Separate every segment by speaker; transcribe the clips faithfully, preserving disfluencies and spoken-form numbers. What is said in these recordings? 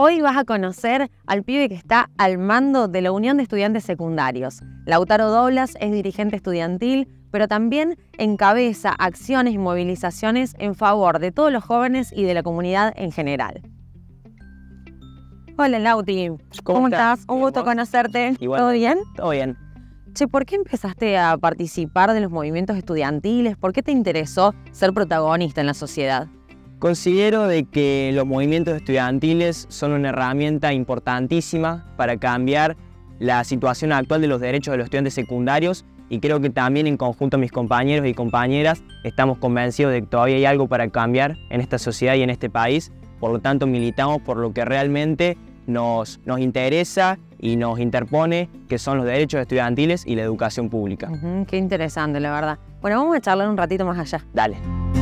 Speaker 1: Hoy vas a conocer al pibe que está al mando de la Unión de Estudiantes Secundarios. Lautaro Doblas es dirigente estudiantil, pero también encabeza acciones y movilizaciones en favor de todos los jóvenes y de la comunidad en general. Hola Lauti, ¿cómo,
Speaker 2: ¿Cómo
Speaker 1: estás?
Speaker 2: estás?
Speaker 1: Un gusto
Speaker 2: ¿Vos?
Speaker 1: conocerte.
Speaker 2: Igual.
Speaker 1: ¿Todo bien?
Speaker 2: Todo bien.
Speaker 1: Che, ¿por qué empezaste a participar de los movimientos estudiantiles? ¿Por qué te interesó ser protagonista en la sociedad?
Speaker 2: Considero de que los movimientos estudiantiles son una herramienta importantísima para cambiar la situación actual de los derechos de los estudiantes secundarios, y creo que también en conjunto mis compañeros y compañeras estamos convencidos de que todavía hay algo para cambiar en esta sociedad y en este país. Por lo tanto, militamos por lo que realmente nos, nos interesa y nos interpone, que son los derechos estudiantiles y la educación pública.
Speaker 1: Uh-huh, qué interesante, la verdad. Bueno, vamos a charlar un ratito más allá.
Speaker 2: Dale.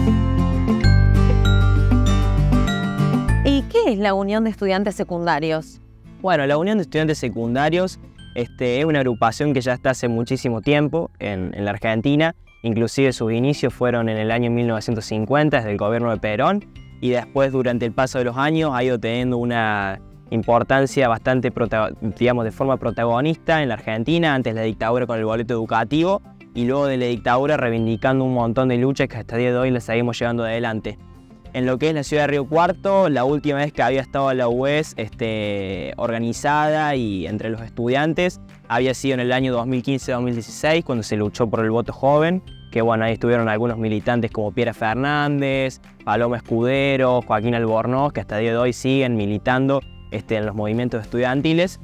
Speaker 1: ¿Y qué es la Unión de Estudiantes Secundarios?
Speaker 2: Bueno, la Unión de Estudiantes Secundarios este, es una agrupación que ya está hace muchísimo tiempo en, en la Argentina. Inclusive sus inicios fueron en el año mil novecientos cincuenta, desde el gobierno de Perón, y después durante el paso de los años ha ido teniendo una importancia bastante, digamos, de forma protagonista en la Argentina, antes la dictadura con el boleto educativo, y luego de la dictadura reivindicando un montón de luchas que hasta el día de hoy las seguimos llevando adelante. En lo que es la ciudad de Río Cuarto, la última vez que había estado la U E S este, organizada y entre los estudiantes había sido en el año dos mil quince dos mil dieciséis, cuando se luchó por el voto joven, que bueno, ahí estuvieron algunos militantes como Piera Fernández, Paloma Escudero, Joaquín Albornoz, que hasta el día de hoy siguen militando este, en los movimientos estudiantiles.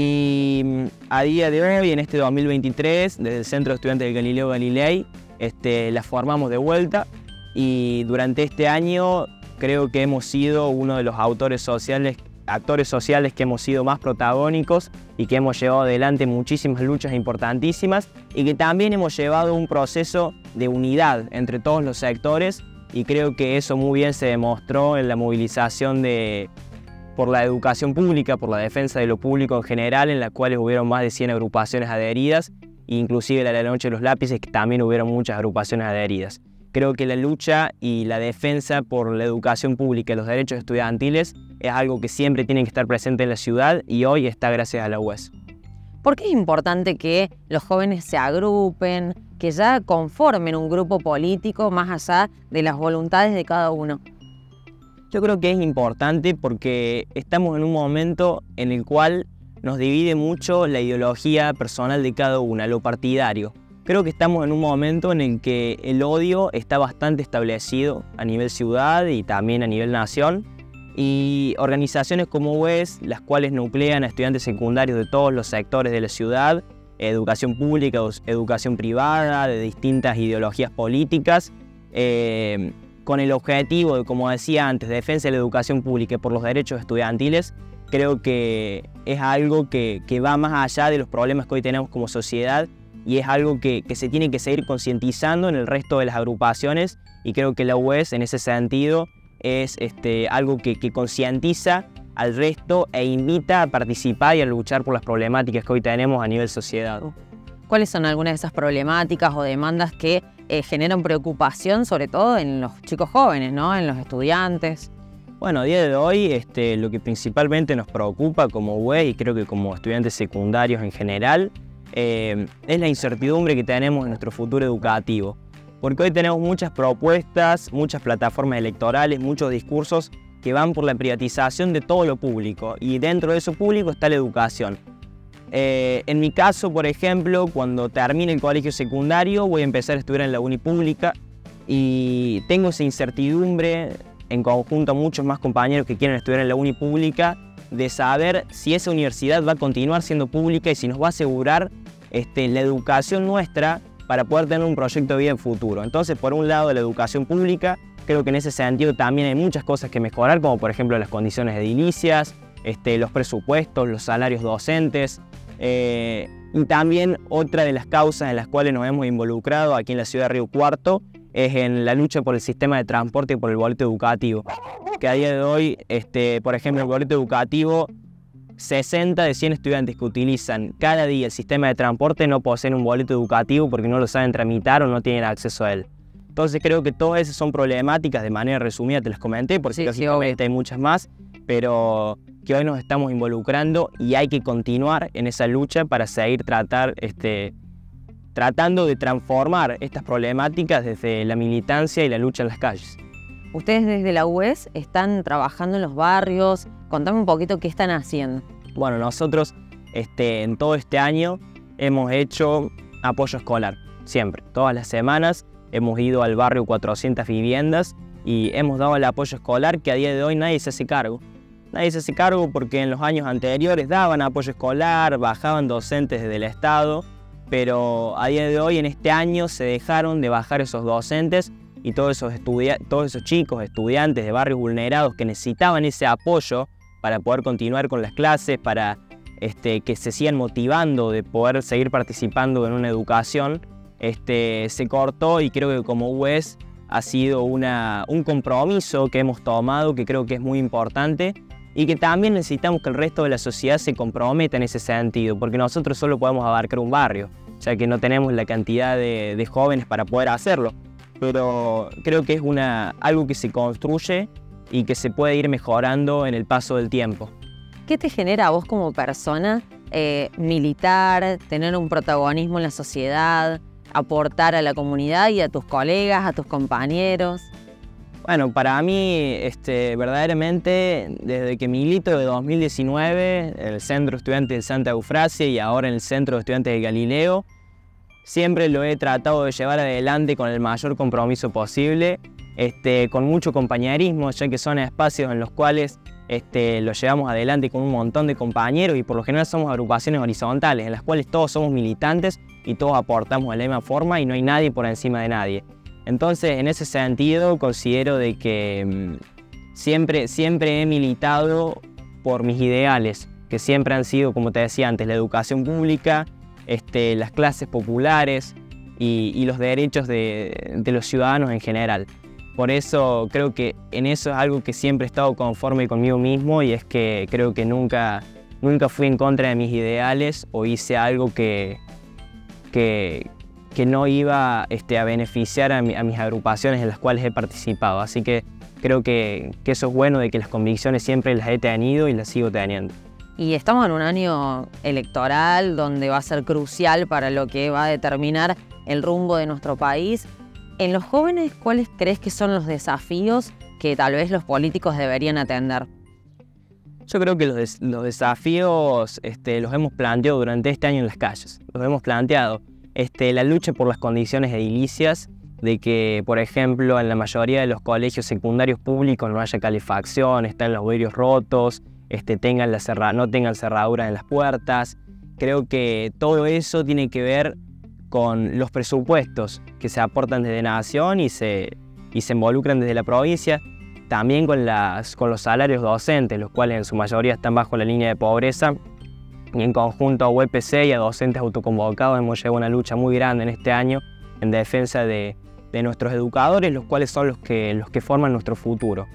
Speaker 2: Y a día de hoy, en este dos mil veintitrés, desde el Centro de Estudiantes del Galileo Galilei, este, la formamos de vuelta. Y durante este año creo que hemos sido uno de los autores sociales, actores sociales que hemos sido más protagónicos y que hemos llevado adelante muchísimas luchas importantísimas, y que también hemos llevado un proceso de unidad entre todos los sectores, y creo que eso muy bien se demostró en la movilización de, por la educación pública, por la defensa de lo público en general, en la cual hubieron más de cien agrupaciones adheridas, inclusive la de la Noche de los Lápices, que también hubieron muchas agrupaciones adheridas. Creo que la lucha y la defensa por la educación pública y los derechos estudiantiles es algo que siempre tiene que estar presente en la ciudad, y hoy está gracias a la U E S.
Speaker 1: ¿Por qué es importante que los jóvenes se agrupen, que ya conformen un grupo político más allá de las voluntades de cada uno?
Speaker 2: Yo creo que es importante porque estamos en un momento en el cual nos divide mucho la ideología personal de cada una, lo partidario. Creo que estamos en un momento en el que el odio está bastante establecido a nivel ciudad y también a nivel nación, y organizaciones como U E S, las cuales nuclean a estudiantes secundarios de todos los sectores de la ciudad, educación pública, educación privada, de distintas ideologías políticas, eh, con el objetivo de, como decía antes, de defensa de la educación pública y por los derechos estudiantiles. Creo que es algo que, que va más allá de los problemas que hoy tenemos como sociedad, y es algo que, que se tiene que seguir concientizando en el resto de las agrupaciones, y creo que la U E S en ese sentido es este, algo que, que concientiza al resto e invita a participar y a luchar por las problemáticas que hoy tenemos a nivel sociedad.
Speaker 1: ¿Cuáles son algunas de esas problemáticas o demandas que eh, generan preocupación, sobre todo en los chicos jóvenes, ¿no? En los estudiantes?
Speaker 2: Bueno, a día de hoy este, lo que principalmente nos preocupa como U E S, y creo que como estudiantes secundarios en general, Eh, es la incertidumbre que tenemos en nuestro futuro educativo, porque hoy tenemos muchas propuestas, muchas plataformas electorales, muchos discursos que van por la privatización de todo lo público, y dentro de eso público está la educación. Eh, en mi caso, por ejemplo, cuando termine el colegio secundario voy a empezar a estudiar en la uni pública, y tengo esa incertidumbre en conjunto a muchos más compañeros que quieren estudiar en la uni pública, de saber si esa universidad va a continuar siendo pública y si nos va a asegurar este, la educación nuestra para poder tener un proyecto de vida en futuro. Entonces, por un lado, la educación pública, creo que en ese sentido también hay muchas cosas que mejorar, como por ejemplo las condiciones edilicias, este, los presupuestos, los salarios docentes, eh, y también otra de las causas en las cuales nos hemos involucrado aquí en la ciudad de Río Cuarto es en la lucha por el sistema de transporte y por el boleto educativo, que a día de hoy, este, por ejemplo, el boleto educativo, sesenta de cien estudiantes que utilizan cada día el sistema de transporte no poseen un boleto educativo porque no lo saben tramitar o no tienen acceso a él. Entonces creo que todas esas son problemáticas, de manera resumida te las comenté, porque
Speaker 1: sí,
Speaker 2: lógicamente
Speaker 1: sí,
Speaker 2: hay muchas más, pero que hoy nos estamos involucrando y hay que continuar en esa lucha para seguir tratar, este, tratando de transformar estas problemáticas desde la militancia y la lucha en las calles.
Speaker 1: Ustedes desde la U E S están trabajando en los barrios. Contame un poquito qué están haciendo.
Speaker 2: Bueno, nosotros este, en todo este año hemos hecho apoyo escolar, siempre. Todas las semanas hemos ido al barrio cuatrocientas viviendas y hemos dado el apoyo escolar que a día de hoy nadie se hace cargo. Nadie se hace cargo porque en los años anteriores daban apoyo escolar, bajaban docentes desde el Estado, pero a día de hoy, en este año, se dejaron de bajar esos docentes y todos esos, todos esos chicos, estudiantes de barrios vulnerados que necesitaban ese apoyo para poder continuar con las clases, para este, que se sigan motivando de poder seguir participando en una educación, este, se cortó, y creo que como U E S ha sido una, un compromiso que hemos tomado que creo que es muy importante y que también necesitamos que el resto de la sociedad se comprometa en ese sentido, porque nosotros solo podemos abarcar un barrio, ya que no tenemos la cantidad de, de jóvenes para poder hacerlo. Pero creo que es una, algo que se construye y que se puede ir mejorando en el paso del tiempo.
Speaker 1: ¿Qué te genera a vos como persona eh, militar, tener un protagonismo en la sociedad, aportar a la comunidad y a tus colegas, a tus compañeros?
Speaker 2: Bueno, para mí, este, verdaderamente, desde que milito de dos mil diecinueve en el Centro Estudiante de Santa Eufrasia y ahora en el Centro de Estudiantes de Galileo, siempre lo he tratado de llevar adelante con el mayor compromiso posible, este, con mucho compañerismo, ya que son espacios en los cuales este, lo llevamos adelante con un montón de compañeros y por lo general somos agrupaciones horizontales, en las cuales todos somos militantes y todos aportamos de la misma forma y no hay nadie por encima de nadie. Entonces, en ese sentido, considero de que mmm, siempre, siempre he militado por mis ideales, que siempre han sido, como te decía antes, la educación pública, este, las clases populares y, y los derechos de, de los ciudadanos en general. Por eso creo que en eso es algo que siempre he estado conforme conmigo mismo, y es que creo que nunca, nunca fui en contra de mis ideales o hice algo que... que que no iba este, a beneficiar a, mi, a mis agrupaciones en las cuales he participado. Así que creo que, que eso es bueno, de que las convicciones siempre las he tenido y las sigo teniendo.
Speaker 1: Y estamos en un año electoral donde va a ser crucial para lo que va a determinar el rumbo de nuestro país. En los jóvenes, ¿cuáles crees que son los desafíos que tal vez los políticos deberían atender?
Speaker 2: Yo creo que los, des los desafíos este, los hemos planteado durante este año en las calles. Los hemos planteado. Este, la lucha por las condiciones edilicias, de que, por ejemplo, en la mayoría de los colegios secundarios públicos no haya calefacción, están los vidrios rotos, este, tengan la cerra no tengan cerraduras en las puertas. Creo que todo eso tiene que ver con los presupuestos que se aportan desde Nación y se, y se involucran desde la provincia, también con, las, con los salarios docentes, los cuales en su mayoría están bajo la línea de pobreza. Y en conjunto a U E P C y a docentes autoconvocados hemos llevado una lucha muy grande en este año en defensa de, de nuestros educadores, los cuales son los que, los que forman nuestro futuro.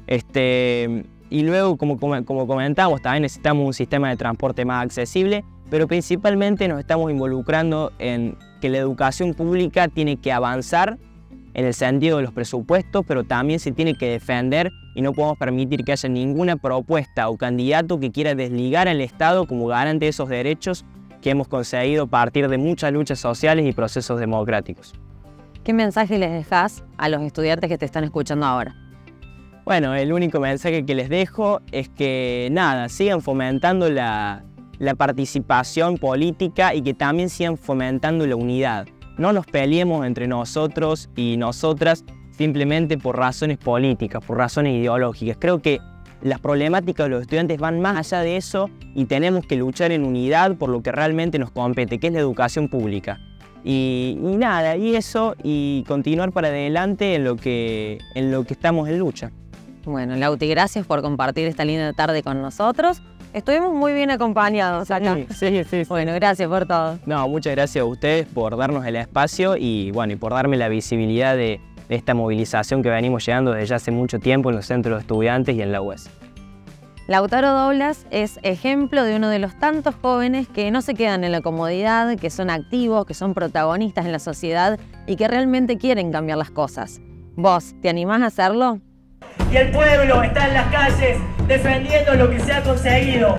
Speaker 2: Este, y luego, como, como, como comentamos, también necesitamos un sistema de transporte más accesible, pero principalmente nos estamos involucrando en que la educación pública tiene que avanzar en el sentido de los presupuestos, pero también se tiene que defender y no podemos permitir que haya ninguna propuesta o candidato que quiera desligar al Estado como garante de esos derechos que hemos conseguido a partir de muchas luchas sociales y procesos democráticos.
Speaker 1: ¿Qué mensaje les dejás a los estudiantes que te están escuchando ahora?
Speaker 2: Bueno, el único mensaje que les dejo es que nada, sigan fomentando la, la participación política y que también sigan fomentando la unidad. No nos peleemos entre nosotros y nosotras simplemente por razones políticas, por razones ideológicas. Creo que las problemáticas de los estudiantes van más allá de eso y tenemos que luchar en unidad por lo que realmente nos compete, que es la educación pública. Y, y nada, y eso, y continuar para adelante en lo que, en lo que estamos en lucha.
Speaker 1: Bueno, Lauti, gracias por compartir esta linda tarde con nosotros. Estuvimos muy bien acompañados acá.
Speaker 2: Sí, sí, sí.
Speaker 1: Bueno, gracias por todo.
Speaker 2: No, muchas gracias a ustedes por darnos el espacio y, bueno, y por darme la visibilidad de, de esta movilización que venimos llegando desde ya hace mucho tiempo en los centros de estudiantes y en la U E S.
Speaker 1: Lautaro Doblas es ejemplo de uno de los tantos jóvenes que no se quedan en la comodidad, que son activos, que son protagonistas en la sociedad y que realmente quieren cambiar las cosas. ¿Vos te animás a hacerlo?
Speaker 3: Y el pueblo está en las calles defendiendo lo que se ha conseguido.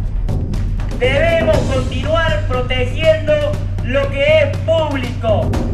Speaker 3: Debemos continuar protegiendo lo que es público.